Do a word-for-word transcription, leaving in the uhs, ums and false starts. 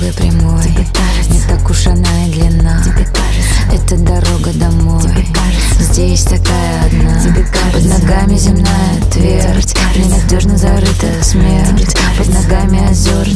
дорогой прямой. Не так уж она и длинна. Это дорога домой. Здесь такая одна. Под ногами земная твердь, ненадежно зарыта смерть. Под ногами озер.